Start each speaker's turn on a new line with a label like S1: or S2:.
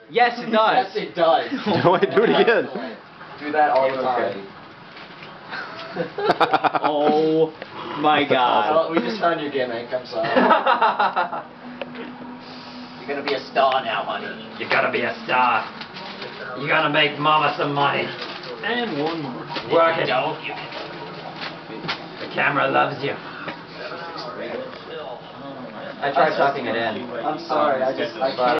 S1: Yes, it does.
S2: Yes, it does.
S3: No, wait, do it again.
S2: Do that all the time.
S1: Oh my god.
S2: Well, we just found your gimmick, I'm sorry. You're gonna be a star now, honey.
S4: You gotta be a star. You gotta make mama some money.
S1: And one more.
S4: Work it. The camera loves you.
S1: I tried sucking it in.
S2: I'm sorry, I can't.